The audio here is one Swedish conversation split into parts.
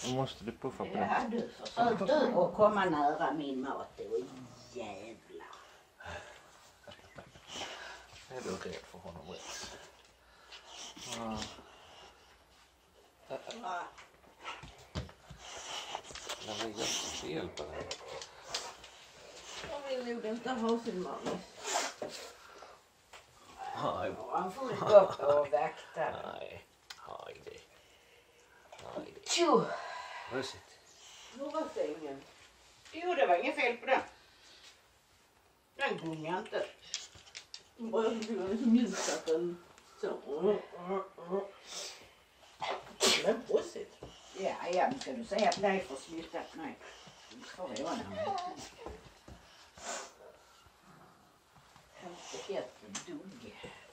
Nu måste du puffa på Ja, den. du försökte att komma nära min mat. Det var jävlar. Är du rädd för honom, Rex? Ja. Jag vill inte hjälpa dig. Jag vill nog inte ha sin mamma. Nej. Han får gå upp och vakta. Nej. Heidi. Heidi. Tjo! Rösigt. Hur var sängen? Jo, det var inget fel på det. Den gungar inte. Den är så mjuk att den så. Det är bussigt. Ja, men ska du säga att det är för smittat? Nej. Det får jag göra. Inte ett dugg.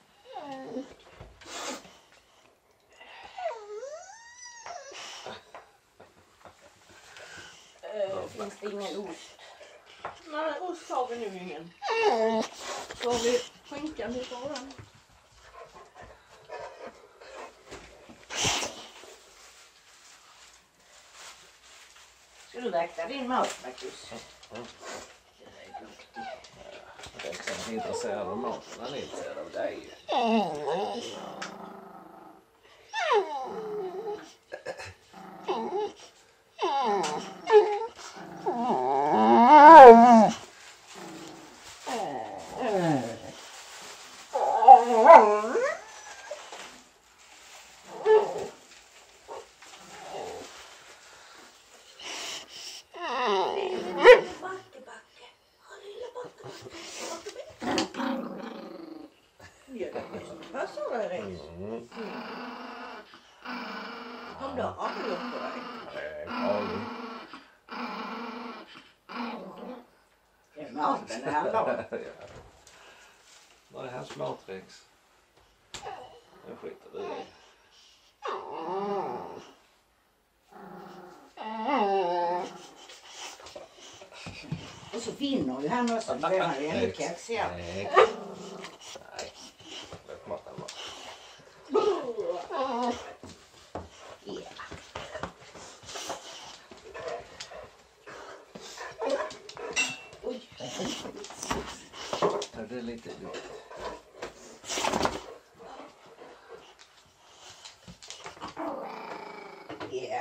Finns det ingen ost? Nej, ost har vi nu ingen. Så har vi skinkan i den. Ska du vakta din mat, Marcus? Det är duktig. Rex är inte intresserad av maten, han är intresserad av dig. Vad sa du, Rex? Om du har gjort på dig. Det är maten det handlar om. Vad är hans mat, Rex? Jag skiter du i. Och så vinner ju han också. Det blir han ju ännu kaxigare. Nej. Låt maten vara. Ja. Oj. Ta det lite lugnt. Ja.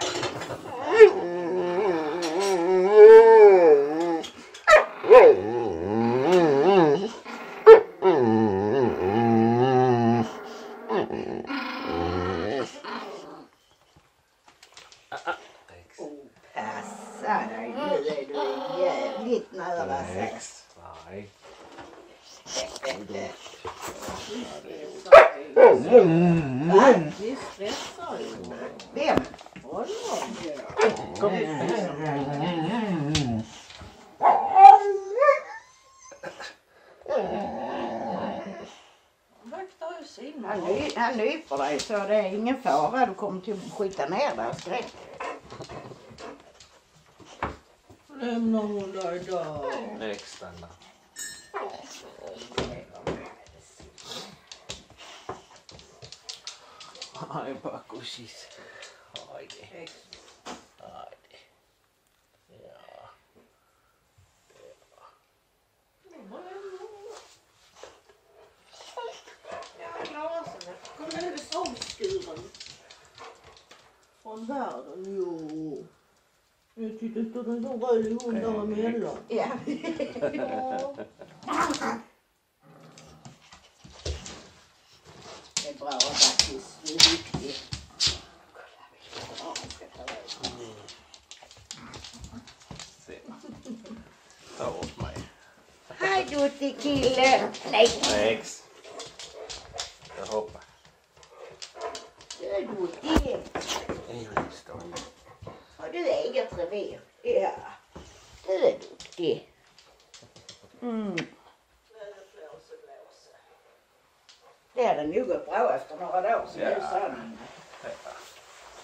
Passa dig, nu är du jävligt nära sig. Rex. Nej. Vi stressar ju. Vem? Kom hit. Vaktar ju sin Han nyper dig så det är ingen fara. Du kommer till att skita ner där skräck. Lämnar hon dig där? Rex, stanna. Nej, bara gossis. Heidi. Heidi. Ja. Ja, glasen. Kom nu, det avskuren. Från världen, jo. Jag tyckte att den så röd i hundar emellan. Ja. Det är bra faktiskt. Du är duktig. Se. Ta åt mig. Hej duktig kille. Nej. Rex. Jag hoppar. Du är duktig. Har du eget revir? Ja. Du är duktig. Det hade nog gått bra efter några dagar så Ja. nu sa han.